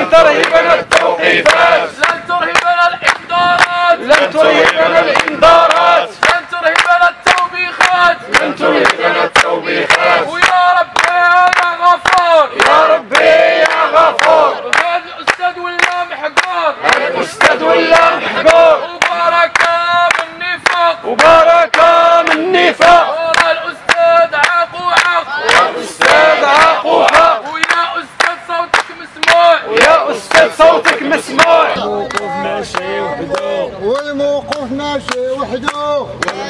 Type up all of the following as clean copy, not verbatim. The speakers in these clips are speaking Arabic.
لن ترهبنا التوقيفات، لن ترهبنا الإنذارات، لن ترهبنا الإنذارات، لن ترهبنا التوبيخات، لن ترهبنا التوبيخات. ويا ربي يا غفور، يا ربي يا غفور، هذا الأستاذ ولا محقور، هذا الأستاذ ولا محقور، وبركة من نفاق، وبركة من نفاق. ورا الأستاذ عاق وعاق، الأستاذ عاق وعاق، ويا أستاذ صوتك مسموع، ويا أستاذ صوتك مسموع. الموقف ماشي وحده، والموقف ماشي وحده،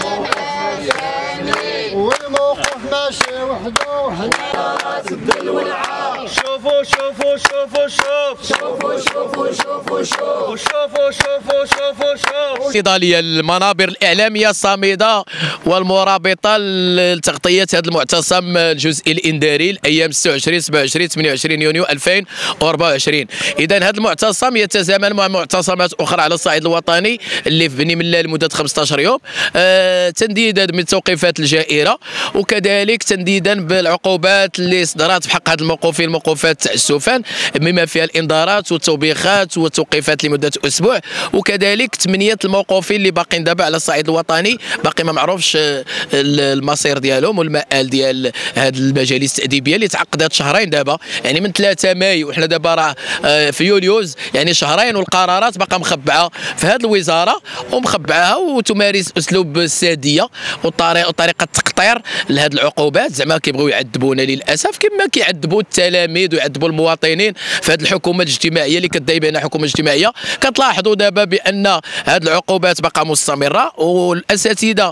والموقف ماشي وحده. هنا الدل والعار. شوفوا شوفوا شوفوا شوف، شوفوا شوفوا شوفوا شوف، وشوفوا شوفوا شوفوا شوف. الصيدليه المنابر الاعلاميه الصامده والمرابطه لتغطيه هذا المعتصم الجزئي الانذاري الايام 26 27 28 يونيو 2024. اذا هذا المعتصم يتزامن مع معتصمات اخرى على الصعيد الوطني اللي في بني ملال لمده 15 يوم، تنديدا من التوقيفات الجائره، وكذلك تنديدا بالعقوبات اللي صدرت في حق هذا الموقوفين موقوفات تاع السفن، بما فيها الانذارات والتوبيخات والتوقيفات لمده اسبوع، وكذلك 8 الموقوفين اللي باقين دابا على الصعيد الوطني باقي ما معروفش المصير ديالهم والمآل ديال هذه المجالس التأديبيه اللي تعقدت شهرين دابا، يعني من 3 مايو وحنا دابا راه في يوليوز، يعني شهرين والقرارات باقا مخبعه في هذه الوزاره ومخبعاها، وتمارس اسلوب الساديه وطريقه التقطير لهذه العقوبات. زعما كيبغيو يعذبونا للاسف كما كيعذبوا التلاميذ ويعذبوا المواطنين في هذه الحكومه الاجتماعيه اللي كدعي بانها حكومه اجتماعيه. كتلاحظوا دابا بان هذه العقوبات باقا مستمره، والاساتذه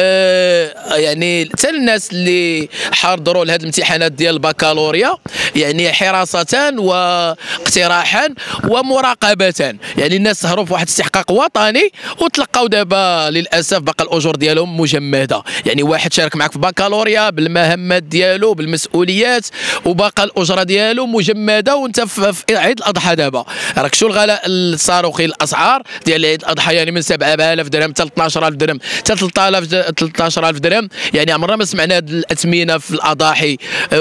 يعني حتى الناس اللي حاضروا لهذه الامتحانات ديال البكالوريا يعني حراسه واقتراحا ومراقبه، يعني الناس سهروا في واحد الاستحقاق وطني وتلقاو دابا للاسف باقا الاجور ديالهم مجمده. يعني واحد شارك معك في بكالوريا بالمهمات ديالو بالمسؤوليات وباقا الاجره ديالو مجمده، وانت في عيد الاضحى دابا راك شو الغلاء الصاروخي الاسعار ديال عيد الاضحى، يعني من 7000 درهم حتى 12000 درهم حتى 13000 درهم، يعني عمرنا ما سمعنا هذه الاثمنه في الاضاحي،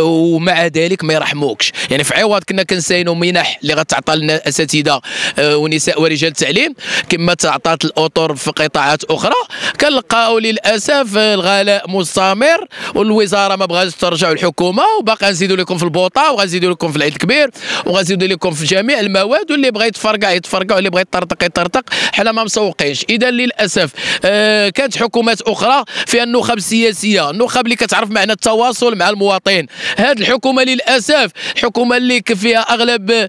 ومع ذلك ما يرحموكش. يعني في عوض كنا كنساينوا منح اللي غتعطى لنا الاساتذه ونساء ورجال التعليم كما تعطات الاطر في قطاعات اخرى، كنلقاو للاسف الغلاء مستمر، والوزاره ما بغاتش ترجع الحكومه، وباقا نزيدوا لكم في البوطه وغنزيدوا لكم في العيد الكبير وغنزيدوا لكم في جميع المواد، واللي بغى يتفرقع يتفرقع واللي بغى يطرطق يطرطق، حنا ما مسوقينش. اذا للاسف كانت حكومات اخرى فيها النخب السياسيه، النخب اللي كتعرف معنى التواصل مع المواطن. هذه الحكومه للاسف الحكومه اللي فيها اغلب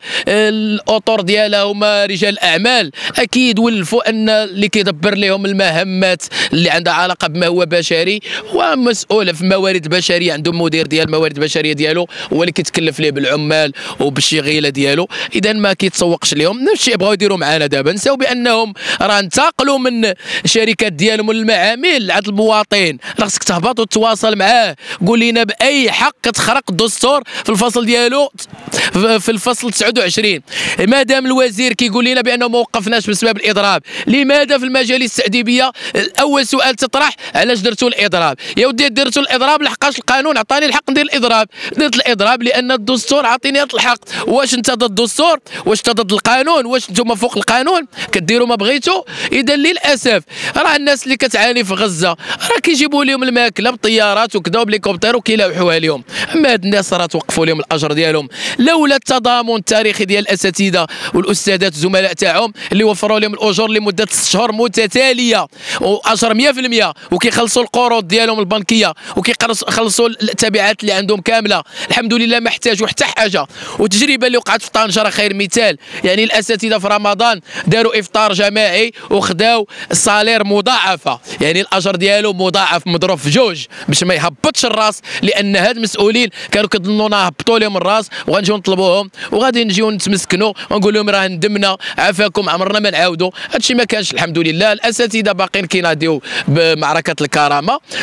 الاطر ديالها هما رجال اعمال، اكيد ولفوا ان اللي كيدبر لهم المهمات اللي عندها علاقه بما هو بشري ومسؤول في موارد بشريه، عندهم مدير ديال الموارد البشريه ديالو هو اللي كيتكلف ليه بالعمال وبالشغيله ديالو. اذا ما كيتسوقش لهم. نفس الشيء بغاو يديروا معنا دابا، نساو بانهم راه انتقلوا من الشركات ديالهم والمعامل عند المواطن، خاصك تهبط وتتواصل معاه، قول لنا باي حق كتخرق الدستور في الفصل ديالو في الفصل 29. مادام الوزير كيقول لنا بانه ما وقفناش بسبب الاضراب، لماذا في المجالس التأديبيه اول سؤال تطرح علاش درتوا الاضراب؟ يا ودي درتوا الاضراب لحقاش القانون عطاني الحق ندير الاضراب، درت الاضراب لان الدستور عاطيني هذا الحق. واش انت ضد الدستور؟ واش انت ضد القانون؟ واش انتم فوق القانون كديروا ما بغيتوا؟ اذا للاسف راه الناس اللي كتعاني في غزه راه كيجيبوا لهم الماكله بالطيارات وكذا وبليكوبتر وكيلوحوها لهم، اما هاد الناس راه توقفوا لهم الاجر ديالهم لولا التضامن التاريخي ديال الاساتذه والاستاذات الزملاء تاعهم اللي وفروا لهم الاجور لمده 6 شهور متتاليه واجر 100%، وكيخلصوا القروض ديالهم البنكيه وكيخلصوا التبعات اللي عندهم كامله. الحمد لله ما احتاجوا حتى حاجه. والتجربه اللي وقعت في طنجه راه خير مثال، يعني الاساتذه في رمضان داروا افطار جماعي وخداو الصالير مضاعفه، يعني الاجر ديالو مضاعف مضروب في 2 باش ما يهبطش الراس، لان هاد المسؤولين كانوا كيظنونا هبطوا لهم الراس وغنجيو نطلبوهم وغادي نجيو نتمسكنوا ونقول لهم راه ندمنا عافاكم عمرنا ما نعاودوا. هادشي ما كانش الحمد لله. الاساتذه باقيين كيناديو بمعركه الكرامه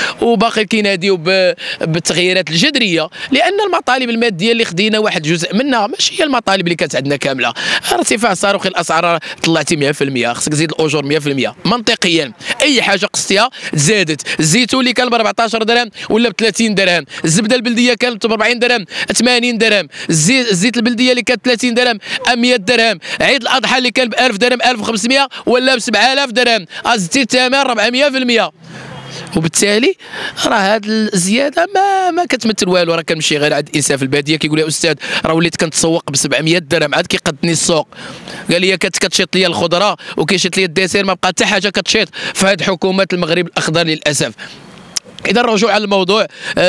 باقي كيناديو بالتغييرات الجذريه، لان المطالب الماديه اللي خدينا واحد جزء منها ماشي هي المطالب اللي كانت عندنا كامله. ارتفاع صاروخي الاسعار طلعتي 100%، خصك تزيد الاجور 100% منطقيا. اي حاجه قصتيها زادت. الزيتون اللي كان ب 14 درهم ولا ب 30 درهم، الزبده البلديه كانت ب 40 درهم 80 درهم، الزيت البلديه اللي كانت 30 درهم 100 درهم، عيد الاضحى اللي كان ب 1000 درهم 1500 ولا ب 7000 درهم، زدتي الثمن 400%. وبالتالي راه هاد الزياده ما كتمثل والو. راه كنمشي غير عند انسان في الباديه كيقول لي استاذ راه وليت كنتسوق ب 700 درهم، عاد كيقدني السوق. قال لي كتشيط لي الخضره وكيشيط لي الديسير، ما بقى حتى حاجه كتشيط في هاد حكومه المغرب الاخضر للاسف. إذا الرجوع على الموضوع،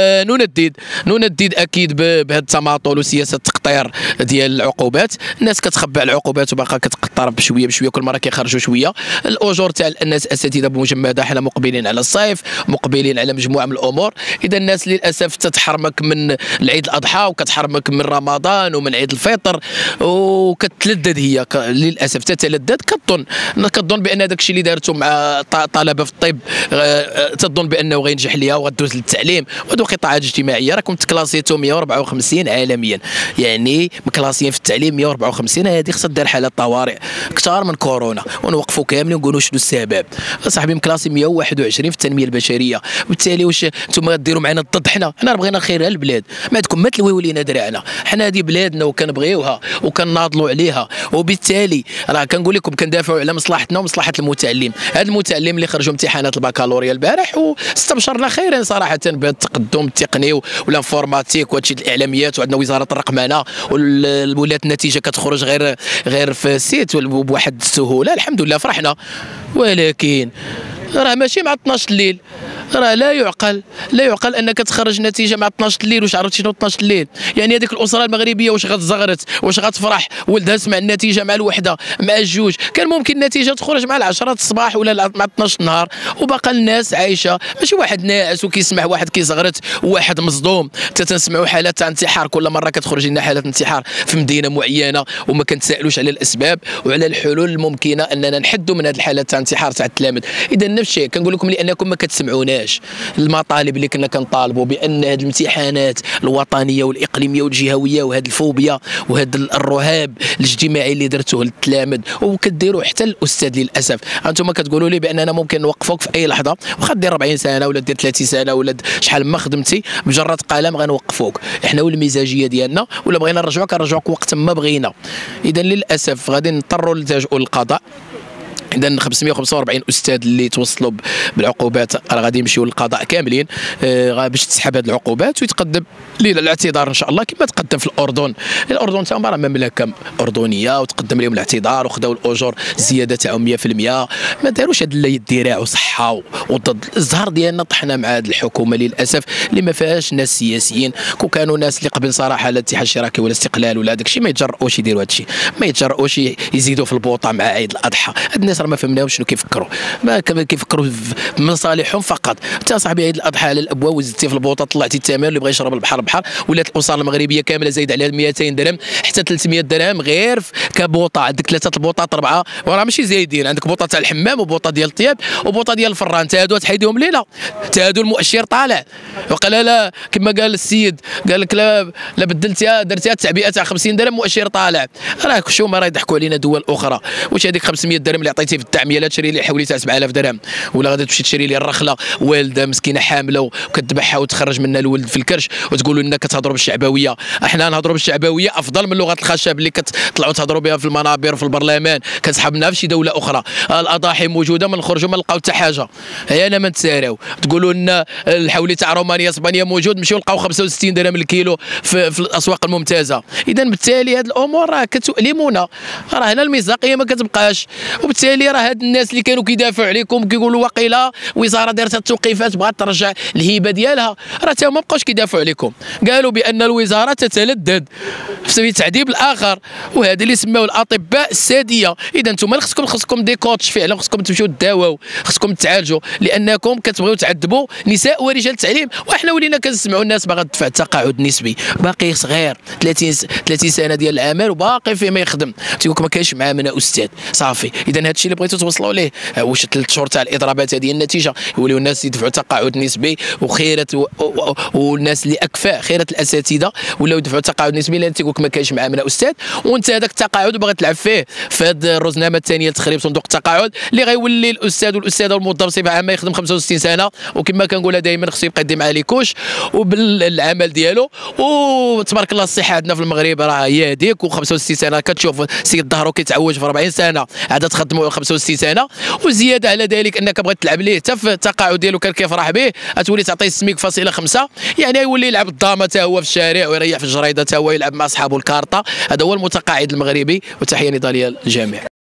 نندد أكيد بهذا التماطل وسياسة التقطير ديال العقوبات. الناس كتخبى على العقوبات وباقا كتقطر بشوية بشوية، كل مرة كيخرجوا شوية. الأجور تاع الناس الأساتذة بمجمدة، حنا مقبلين على الصيف، مقبلين على مجموعة من الأمور. إذا الناس للأسف تتحرمك من العيد الأضحى وكتحرمك من رمضان ومن عيد الفطر وكتلذذ، هي للأسف تتلذذ. كتظن بأن هذاك الشيء اللي دارته مع طلبة في الطب تظن بأنه غينجح ليها وغدوز للتعليم. وهادو قطاعات اجتماعيه راكم تكلاسيتو 154 عالميا، يعني مكلاسيين في التعليم 154. هذه خصها دار حاله طوارئ اكثر من كورونا ونوقفوا كاملين ونقولوا شنو السبب. صاحبي مكلاسي 121 في التنميه البشريه، وبالتالي واش انتم غديروا معنا الضد؟ حنا بغينا الخير للبلاد، ما عندكم ما تلويو لينا دراعنا. حنا هذه بلادنا وكنبغيوها وكناضلوا عليها، وبالتالي راه كنقول لكم كندافعوا على مصلحتنا ومصلحه المتعلم. هذا المتعلم اللي خرجوا امتحانات البكالوريا البارح واستبشرنا خيرا صراحه بهذا التقدم التقني والانفورماتيك وهادشي الاعلاميات، وعندنا وزاره الرقمنه ولات النتيجه كتخرج غير في السيت بواحد السهوله. الحمد لله فرحنا، ولكن راه ماشي مع 12 الليل. راه لا يعقل انك تخرج نتيجه مع 12 الليل. واش عرفتي شنو 12 الليل؟ يعني هذيك الاسره المغربيه واش غتزغرت، واش غتفرح ولدها سمع النتيجه مع الوحده مع الجوج؟ كان ممكن النتيجه تخرج مع 10 الصباح ولا مع 12 النهار، وباقا الناس عايشه. ماشي واحد ناعس وكيسمع واحد كيزغرت وواحد مصدوم. تنسمعوا حالات تاع انتحار، كل مره كتخرج لنا حالات انتحار في مدينه معينه وما كنتسائلوش على الاسباب وعلى الحلول الممكنه اننا نحدوا من هذه الحالات تاع انتحار تاع التلاميذ. اذا نفس الشيء كنقول لكم لانكم ما كتسمعوناش المطالب اللي كنا كنطالبوا بان هذه الامتحانات الوطنيه والاقليميه والجهويه وهذه الفوبيا وهذا الرهاب الاجتماعي اللي درتوه للتلاميذ وكديروا حتى الاستاذ. للاسف انتم كتقولوا لي باننا ممكن نوقفوك في اي لحظه، واخا دير 40 سنه ولا دير 30 سنه ولا شحال ما خدمتي، مجرد قلم غنوقفوك. احنا والمزاجيه ديالنا ولا بغينا نرجعوك وقت ما بغينا. اذا للاسف غادي نضطروا نلتجئوا للقضاء. إذا 545 أستاذ اللي توصلوا بالعقوبات راه غادي يمشيو للقضاء كاملين باش تسحب هذه العقوبات ويتقدم لينا الاعتذار ان شاء الله كما تقدم في الاردن. الاردن تا راه مملكه اردنيه وتقدم لهم الاعتذار وخداو الاجور الزياده تاعهم 100%. ما داروش هذا الذراع وصحه وضد الزهر ديالنا. طحنا مع هذه الحكومه للاسف اللي ما فيهاش ناس سياسيين. كون كانوا ناس اللي قبل صراحه الاتحاد الاشتراكي ولا الاستقلال ولا هذاك الشيء ما يتجرؤوش يديروا هذا الشيء، ما يتجرؤوش يزيدوا في البوطه مع عيد الاضحى. هاد الناس راه ما فهمناهمش شنو كيفكروا، ما كيفكروا من صالحهم فقط. انت صاحبي عيد الاضحى على الابواب وزدتي في البوطه طلعتي الثمن، اللي بغى يشرب البحر ولات الاسر المغربيه كامله زايد عليها 200 درهم حتى 300 درهم غير كبوطه. عندك 3 البوطات 4 وراه ماشي زايدين، عندك بوطه تاع الحمام وبوطه ديال الطياب وبوطه ديال الفران. تا هادو تحيديهم ليله، تا هادو المؤشر طالع. وقال لا كما قال السيد قال لك لا بدلتيها درتيها التعبئه تاع 50 درهم مؤشر طالع. راه شو ما راه يضحكوا علينا دول اخرى. واش هذيك 500 درهم اللي عطيتي في التعميه لا تشري لي حولي تاع 7000 درهم، ولا غادي تمشي تشري لي الرخله والده مسكينه حامله وكتذبحها وتخرج منها الولد في الكرش وتقولوا لنا كتهضروا بالشعبويه. احنا نهضروا بالشعبويه افضل من لغه الخشب اللي كتطلعوا تهضروا بها في المنابر وفي البرلمان كتسحبنا في شي دوله اخرى. الاضاحي موجوده ما نخرجوا ما نلقاو حتى حاجه. هي انا ما نتساراو. تقولوا لنا الحولي تاع رومانيا اسبانيا موجود، نمشيو نلقاو 65 درهم الكيلو في الاسواق الممتازه. اذا بالتالي هذه الامور راه كتؤلمنا. راه هنا المصداقيه ما كتبقاش، وبالتالي راه هاد الناس اللي كانوا كيدافعوا عليكم كيقولوا واقيلا وزاره دارت التوقيفات بغات ترجع الهيبه ديالها، راه تا ما بقاوش كيدافعوا عليكم. قالوا بان الوزاره تتلذذ في تعذيب الاخر، وهذا اللي سماوه الاطباء الساديه. اذا انتم خصكم دي كوتش فعلا، خصكم تمشيو تداواو، خصكم تعالجوا، لانكم كتبغيو تعذبوا نساء ورجال التعليم. وحنا ولينا كنسمعوا الناس باغا تدفع التقاعد النسبي، باقي صغير 30 سنه ديال العمل وباقي فيه ما يخدم، تيقول لك ما كاينش معاه من استاذ صافي. اذا هذا الشيء اللي بغيتو توصلوا ليه. واش 3 شهور تاع الاضرابات هذه النتيجه؟ يوليو الناس يدفعوا تقاعد نسبي وخيره والناس اللي اكفاء خيره الاساتذه ولاو يدفعوا تقاعد نسبي لان تيقول لك ما كاينش معامله استاذ، وانت هذاك التقاعد باغي تلعب فيه في هذه الرزنامه الثانيه لتخريب صندوق التقاعد اللي غيولي الاستاذ والاستاذه والموظف بصفه عامه يخدم 65 سنه، وكما كنقولها دائما خصو يبقى يدي مع لي كوش وبالعمل ديالو. وتبارك الله الصحه عندنا في المغرب راه هي هذيك، و65 سنه كتشوف سيد ظهرو كيتعوج في 40 سنه عاد تخدموا 65 سنه، وزياده على ذلك انك بغيت تلعب ليه حتى في التقاعد ديالو كان كيفرح به غتولي تعطيه سميك فاصله 5، يعني يولي يلعب الضامه حتى هو في الشارع ويريح في الجريده حتى هو يلعب مع اصحابه الكارطه. هذا هو المتقاعد المغربي، وتحيه نضاليه للجميع.